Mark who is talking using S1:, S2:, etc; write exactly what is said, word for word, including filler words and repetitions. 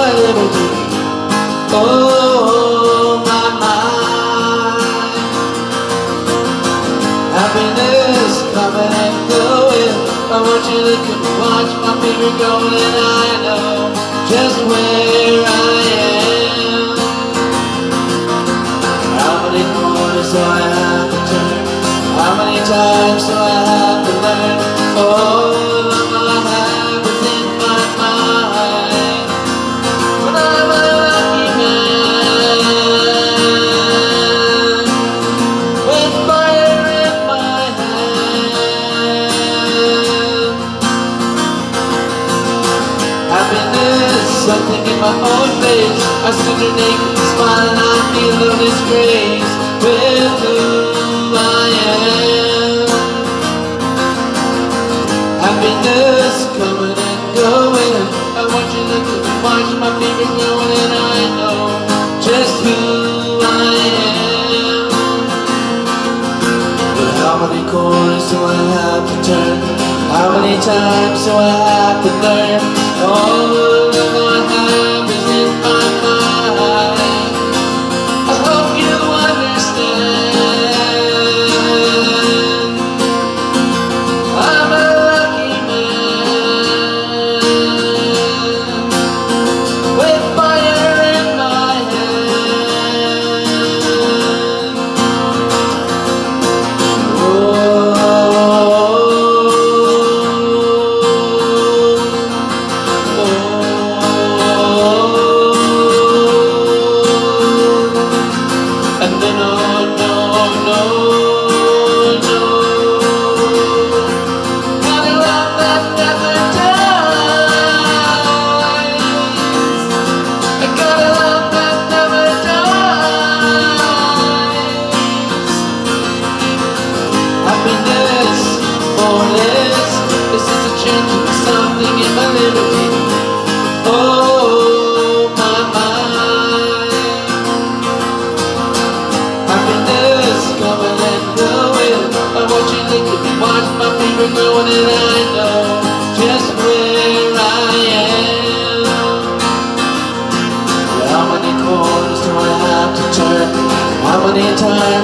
S1: liberty. Oh, my mind. Happiness coming and going. I want you to come watch my finger going, and I know just where I am. How many corners do I have to turn? How many times do I have to learn? All of I have is in my mind. But I'm a lucky man with fire in my hand. Happiness, something in my own face. I stood her naked, smiling, I feel no disgrace with who I am. Happiness coming and going. I want you to look at me, watch my fingers glowing, and I know just who I am. But how many corners do I have to turn? How many times do I have to learn? All of I have is in my mind. I hope you understand. I'm a lucky man with fire in my hand. And then oh no, no, no, got a love that never dies. I got a love that never dies. Happiness, more or less, this is a change in something in my liberty. Oh, my mind. Happiness coming and going. I want you to look at me, watch my finger growing, and I know just where I am. How many corners do I have to turn? How many times